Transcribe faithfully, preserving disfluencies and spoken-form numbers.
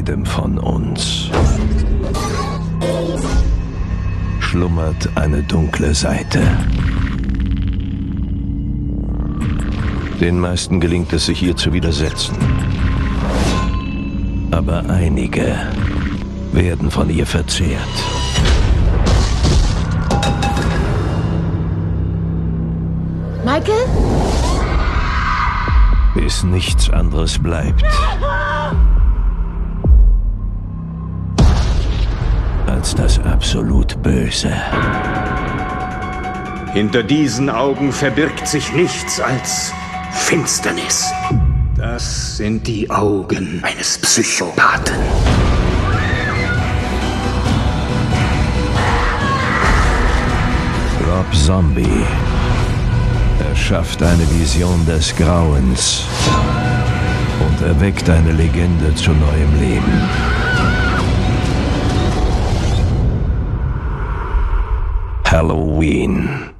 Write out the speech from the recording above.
jedem von uns schlummert eine dunkle Seite. Den meisten gelingt es, sich ihr zu widersetzen. Aber einige werden von ihr verzehrt. Michael? Bis nichts anderes bleibt als das absolut Böse. Hinter diesen Augen verbirgt sich nichts als Finsternis. Das sind die Augen eines Psychopathen. Rob Zombie erschafft eine Vision des Grauens und erweckt eine Legende zu neuem Leben. Halloween.